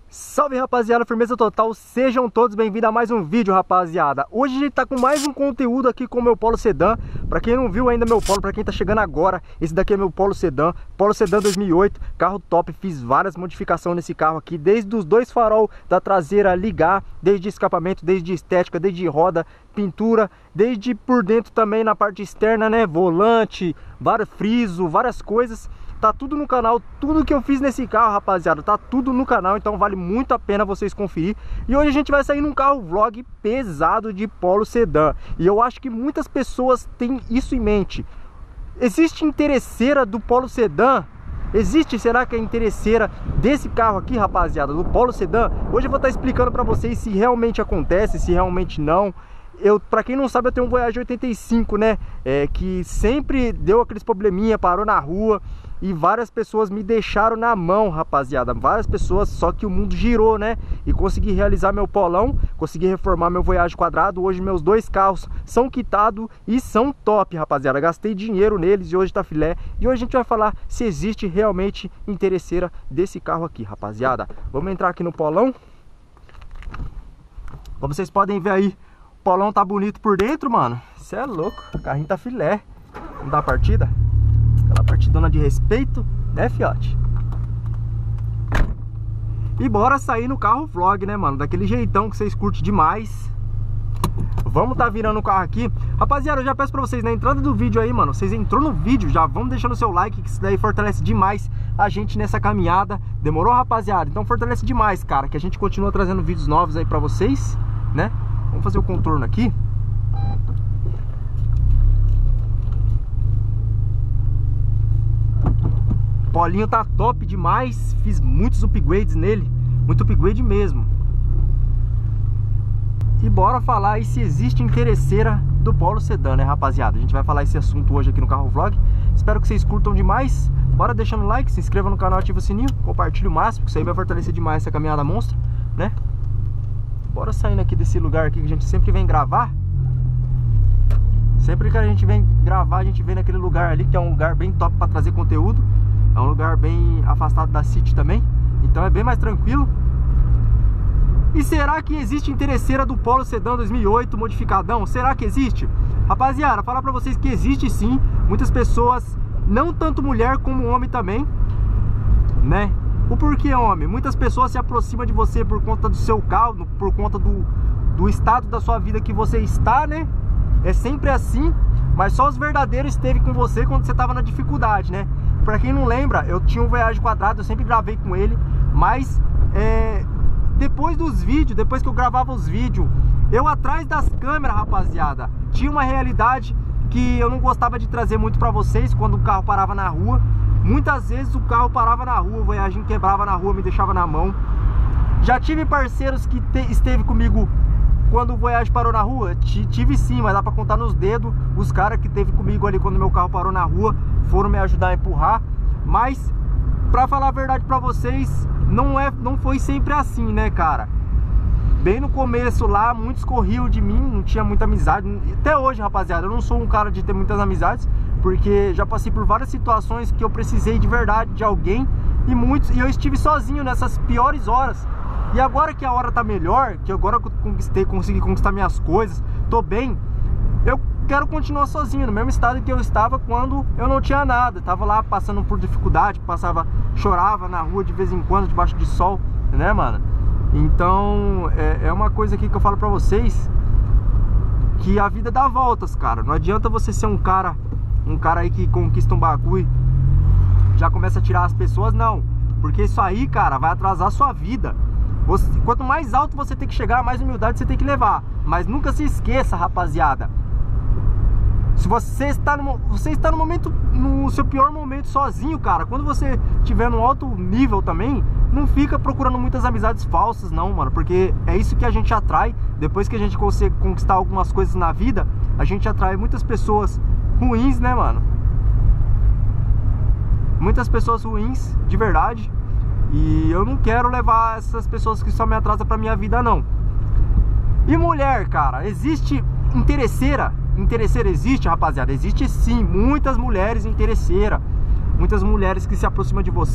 Salve rapaziada, firmeza total, sejam todos bem-vindos a mais um vídeo rapaziada. Hoje a gente tá com mais um conteúdo aqui com o meu Polo Sedan. Pra quem não viu ainda meu Polo, pra quem tá chegando agora, esse daqui é meu Polo Sedan 2008, carro top. Fiz várias modificações nesse carro aqui, desde os dois farol da traseira ligar, desde escapamento, desde estética, desde roda, pintura, desde por dentro também na parte externa, né, volante, vários friso, várias coisas. Tá tudo no canal, tudo que eu fiz nesse carro, rapaziada, tá tudo no canal, então vale muito a pena vocês conferir. E hoje a gente vai sair num carro vlog pesado de Polo Sedan. E eu acho que muitas pessoas têm isso em mente. Existe interesseira do Polo Sedan? Existe, será que é interesseira desse carro aqui, rapaziada, do Polo Sedan? Hoje eu vou estar explicando pra vocês se realmente acontece, se realmente não. Pra quem não sabe, eu tenho um Voyage 85, né? Que sempre deu aqueles probleminha, parou na rua. E várias pessoas me deixaram na mão, rapaziada. Várias pessoas, só que o mundo girou, né? E consegui realizar meu polão, consegui reformar meu Voyage quadrado. Hoje meus dois carros são quitados e são top, rapaziada. Gastei dinheiro neles e hoje tá filé. E hoje a gente vai falar se existe realmente interesseira desse carro aqui, rapaziada. Vamos entrar aqui no polão. Como vocês podem ver aí, o polão tá bonito por dentro, mano. Cê é louco, o carrinho tá filé. Vamos dar a partida? Aquela partidona de respeito, né, fiote? E bora sair no carro vlog, né, mano? Daquele jeitão que vocês curtem demais. Vamos tá virando o carro aqui. Rapaziada, eu já peço pra vocês, na entrada do vídeo aí, mano, vocês entrou no vídeo, já vão deixando o seu like, que isso daí fortalece demais a gente nessa caminhada. Demorou, rapaziada? Então fortalece demais, cara, que a gente continua trazendo vídeos novos aí pra vocês, né? Vamos fazer o contorno aqui. O Polinho tá top demais. Fiz muitos upgrades nele. Muito upgrade mesmo. E bora falar aí se existe interesseira do Polo Sedan, né, rapaziada? A gente vai falar esse assunto hoje aqui no Carro Vlog. Espero que vocês curtam demais. Bora deixando o like, se inscreva no canal, ativa o sininho, compartilha o máximo, que isso aí vai fortalecer demais essa caminhada monstra, né? Bora saindo aqui desse lugar aqui que a gente sempre vem gravar. Sempre que a gente vem gravar, a gente vem naquele lugar ali, que é um lugar bem top pra trazer conteúdo. É um lugar bem afastado da City também, então é bem mais tranquilo. E será que existe interesseira do Polo Sedan 2008 modificadão? Será que existe? Rapaziada, falar pra vocês que existe sim. Muitas pessoas, não tanto mulher como homem também, né? O porquê, homem? Muitas pessoas se aproximam de você por conta do seu carro, por conta do estado da sua vida que você está, né? É sempre assim, mas só os verdadeiros esteve com você quando você estava na dificuldade, né? Pra quem não lembra, eu tinha um Voyage quadrado, eu sempre gravei com ele, mas depois dos vídeos, depois que eu gravava os vídeos, eu atrás das câmeras, rapaziada, tinha uma realidade que eu não gostava de trazer muito pra vocês quando o carro parava na rua. Muitas vezes o carro parava na rua, o Voyage quebrava na rua, me deixava na mão. Já tive parceiros que esteve comigo quando o Voyage parou na rua? Tive sim, mas dá pra contar nos dedos. Os caras que esteve comigo ali quando meu carro parou na rua foram me ajudar a empurrar. Mas, pra falar a verdade pra vocês, não foi sempre assim, né, cara? Bem no começo lá, muitos corriam de mim, não tinha muita amizade. Até hoje, rapaziada, eu não sou um cara de ter muitas amizades, porque já passei por várias situações que eu precisei de verdade de alguém. E eu estive sozinho nessas piores horas. E agora que a hora tá melhor, que agora eu consegui conquistar minhas coisas, tô bem, eu quero continuar sozinho, no mesmo estado que eu estava quando eu não tinha nada. Tava lá passando por dificuldade, chorava na rua de vez em quando, debaixo de sol, né, mano? Então, é uma coisa aqui que eu falo pra vocês, que a vida dá voltas, cara. Não adianta você ser um cara aí que conquista um bagulho, já começa a tirar as pessoas, não. Porque isso aí, cara, vai atrasar a sua vida. Quanto mais alto você tem que chegar, mais humildade você tem que levar. Mas nunca se esqueça, rapaziada, se você está no momento, no seu pior momento sozinho, cara, quando você estiver no alto nível também, não fica procurando muitas amizades falsas, não, mano. Porque é isso que a gente atrai. Depois que a gente consegue conquistar algumas coisas na vida, a gente atrai muitas pessoas ruins, né, mano? Muitas pessoas ruins, de verdade. E eu não quero levar essas pessoas que só me atrasam pra minha vida, não. E mulher, cara, existe interesseira? Interesseira existe, rapaziada? Existe sim, muitas mulheres interesseiras. Muitas mulheres que se aproximam de você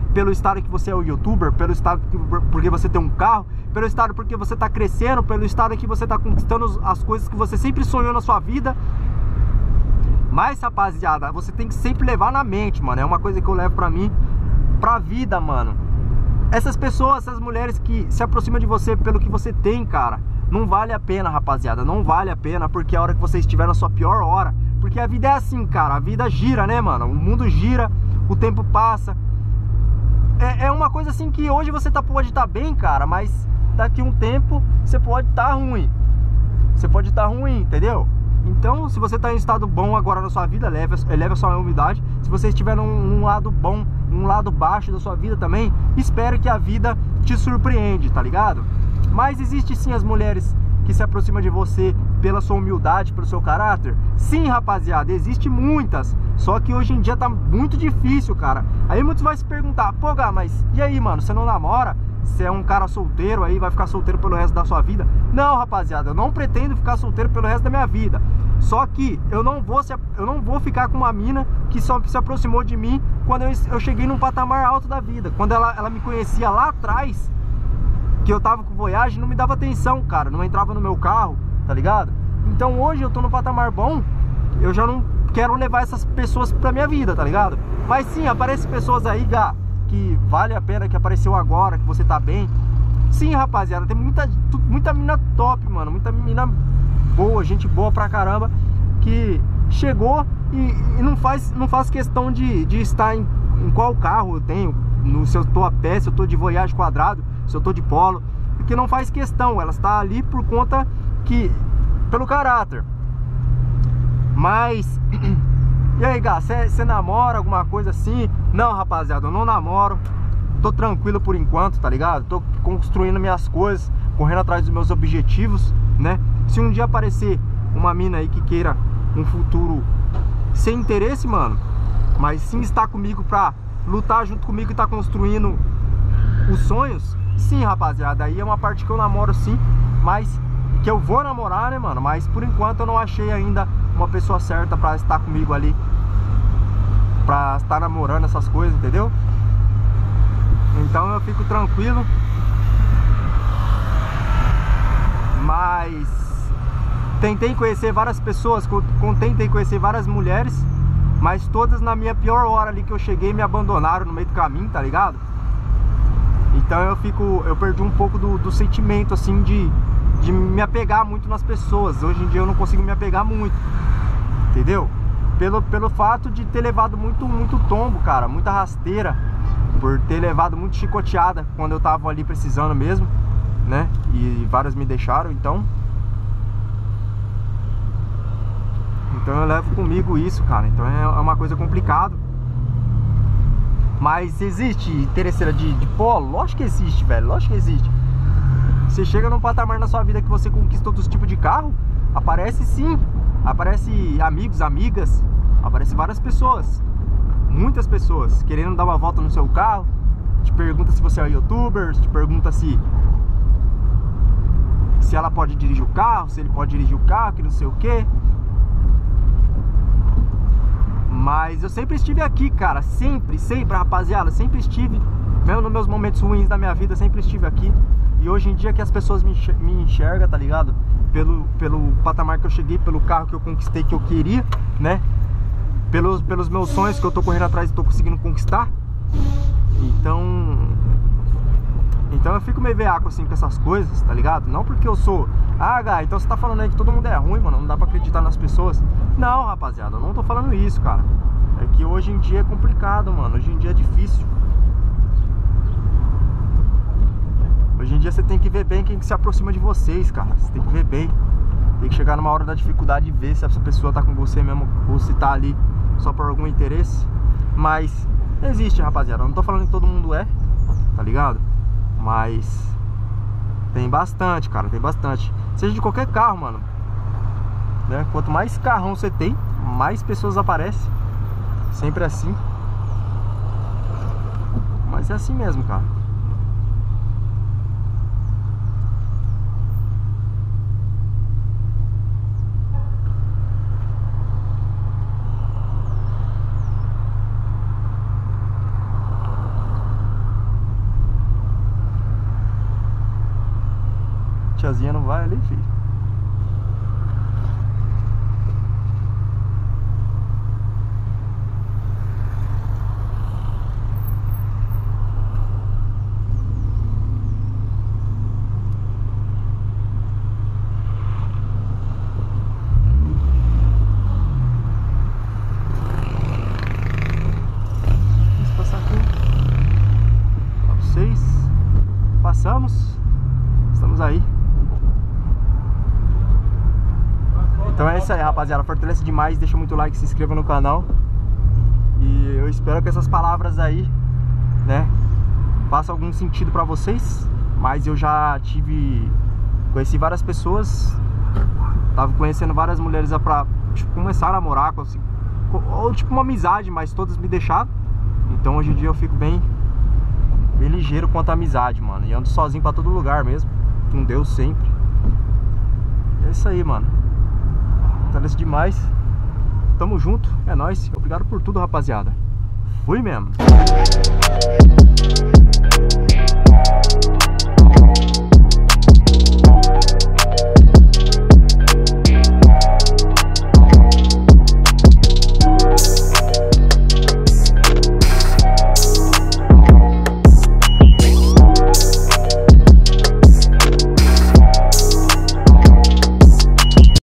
pelo estado que você é o youtuber, pelo estado porque você tem um carro, pelo estado porque você tá crescendo, pelo estado que você tá conquistando as coisas que você sempre sonhou na sua vida. Mas, rapaziada, você tem que sempre levar na mente, mano. É uma coisa que eu levo pra mim, pra vida, mano. Essas pessoas, essas mulheres que se aproximam de você pelo que você tem, cara, não vale a pena, rapaziada. Não vale a pena, porque a hora que você estiver na sua pior hora. Porque a vida é assim, cara. A vida gira, né, mano? O mundo gira, o tempo passa. É uma coisa assim que hoje você pode estar bem, cara, mas daqui a um tempo você pode estar ruim. Você pode estar ruim, entendeu? Então, se você está em estado bom agora na sua vida, eleve a sua umidade. Se você estiver num lado bom, num lado baixo da sua vida também, espere que a vida te surpreende, tá ligado? Mas existe sim as mulheres que se aproximam de você pela sua humildade, pelo seu caráter. Sim, rapaziada, existe muitas. Só que hoje em dia tá muito difícil, cara. Aí muitos vão se perguntar, pô, Gá, mas e aí, mano, você não namora? Você é um cara solteiro aí, vai ficar solteiro pelo resto da sua vida? Não, rapaziada, eu não pretendo ficar solteiro pelo resto da minha vida. Só que eu não vou ficar com uma mina que só se aproximou de mim quando eu cheguei num patamar alto da vida. Quando ela me conhecia lá atrás, que eu tava com Voyage, não me dava atenção, cara, não entrava no meu carro, tá ligado? Então hoje eu tô no patamar bom, eu já não quero levar essas pessoas pra minha vida, tá ligado? Mas sim, aparecem pessoas aí, Gá, que vale a pena, que apareceu agora, que você tá bem. Sim, rapaziada, tem muita mina top, mano, muita mina boa, gente boa pra caramba, que chegou e não faz questão de estar em qual carro eu tenho, se eu tô a pé, se eu tô de Voyage quadrado, se eu tô de Polo, porque não faz questão, ela está ali por conta pelo caráter. Mas e aí, Gá, você namora alguma coisa assim? Não, rapaziada, eu não namoro. Tô tranquilo por enquanto, tá ligado? Tô construindo minhas coisas, correndo atrás dos meus objetivos, né? Se um dia aparecer uma mina aí que queira um futuro sem interesse, mano, mas sim está comigo pra lutar junto comigo e tá construindo os sonhos, sim, rapaziada, aí é uma parte que eu namoro sim, mas que eu vou namorar, né, mano? Mas por enquanto eu não achei ainda uma pessoa certa pra estar comigo ali, pra estar namorando essas coisas, entendeu? Então eu fico tranquilo. Mas tentei conhecer várias pessoas, tentei conhecer várias mulheres, mas todas na minha pior hora ali que eu cheguei me abandonaram no meio do caminho, tá ligado? Então eu perdi um pouco do sentimento assim de me apegar muito nas pessoas. Hoje em dia eu não consigo me apegar muito, entendeu? Pelo fato de ter levado muito tombo, cara, muita rasteira, por ter levado muito chicoteada quando eu tava ali precisando mesmo, né? E várias me deixaram, então eu levo comigo isso, cara. Então é uma coisa complicada. Mas existe interesseira de polo? Lógico que existe, velho, lógico que existe. Você chega num patamar na sua vida que você conquista todos os tipos de carro, aparece sim, aparece amigos, amigas, aparece várias pessoas, muitas pessoas querendo dar uma volta no seu carro, te pergunta se você é youtuber, te pergunta se ela pode dirigir o carro, se ele pode dirigir o carro, que não sei o que. Mas eu sempre estive aqui, cara, sempre, rapaziada, sempre estive, mesmo nos meus momentos ruins da minha vida, sempre estive aqui. E hoje em dia que as pessoas me enxergam, tá ligado? Pelo patamar que eu cheguei, pelo carro que eu conquistei, que eu queria, né? Pelos meus sonhos que eu tô correndo atrás e tô conseguindo conquistar. Então eu fico meio veaco assim com essas coisas, tá ligado? Não porque eu sou... Ah, Gá, então você tá falando aí que todo mundo é ruim, mano, não dá pra acreditar nas pessoas. Não, rapaziada, eu não tô falando isso, cara. É que hoje em dia é complicado, mano. Hoje em dia é difícil. Hoje em dia você tem que ver bem quem que se aproxima de vocês, cara. Você tem que ver bem. Tem que chegar numa hora da dificuldade e ver se essa pessoa tá com você mesmo ou se tá ali só por algum interesse. Mas existe, rapaziada. Eu não tô falando que todo mundo é, tá ligado? Mas tem bastante, cara, tem bastante. Seja de qualquer carro, mano, né? Quanto mais carrão você tem, mais pessoas aparecem. Sempre assim. Mas é assim mesmo, cara. tiazinha não vai ali, filho. Passamos, estamos aí. Então é isso aí, rapaziada, fortalece demais, deixa muito like, se inscreva no canal. E eu espero que essas palavras aí, né, façam algum sentido pra vocês. Mas eu já conheci várias pessoas, tava conhecendo várias mulheres pra tipo, começar a namorar, ou tipo uma amizade, mas todas me deixaram. Então hoje em dia eu fico bem ligeiro quanto a amizade, mano. E ando sozinho pra todo lugar mesmo, com Deus sempre. É isso aí, mano. Fortalece demais. Tamo junto, é nóis. Obrigado por tudo, rapaziada. Fui mesmo.